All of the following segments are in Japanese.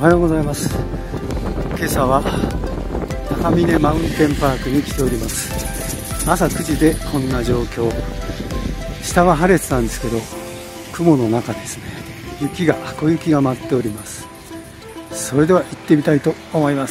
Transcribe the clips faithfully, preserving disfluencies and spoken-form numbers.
おはようございます。今朝は高峰マウンテンパークに来ております。朝くじでこんな状況。下は晴れてたんですけど、雲の中ですね、雪が小雪が舞っております。それでは行ってみたいと思います。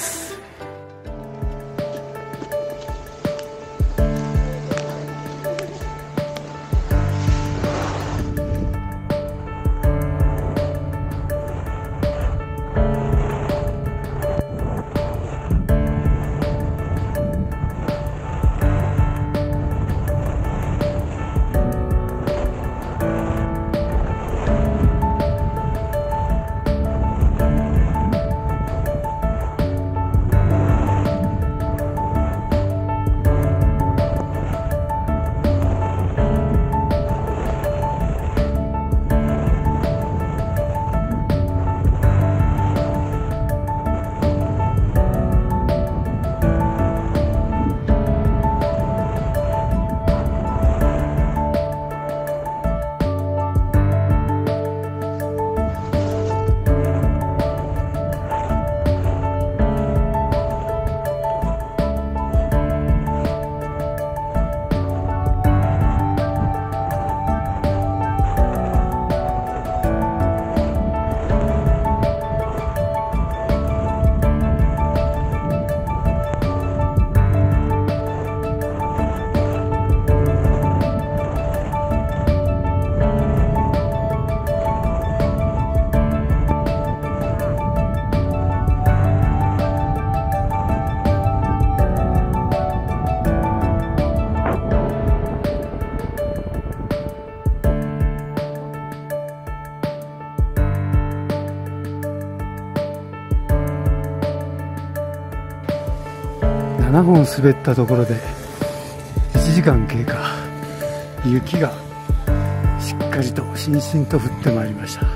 ななほん滑ったところでいちじかん経過。雪がしっかりとしんしんと降ってまいりました。こ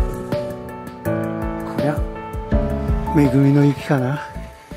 りゃ恵みの雪かな。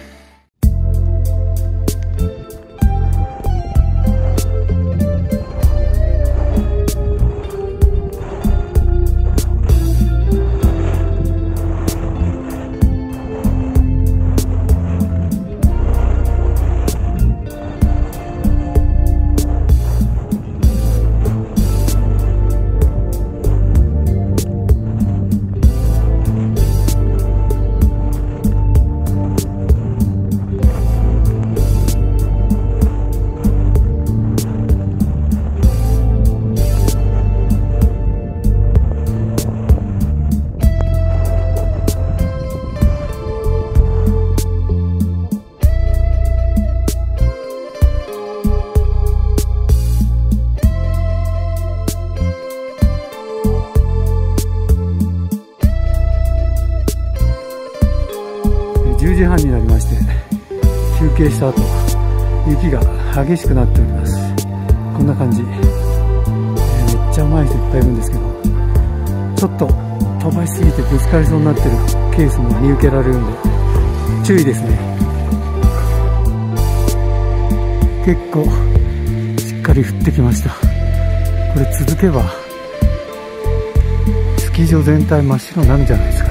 じゅうじはんになりまして、休憩した後雪が激しくなっております。こんな感じ、えー、めっちゃ上手い人いっぱいいるんですけど、ちょっと飛ばしすぎてぶつかりそうになってるケースも見受けられるんで注意ですね。結構しっかり降ってきました。これ続けばスキー場全体真っ白になるんじゃないですか。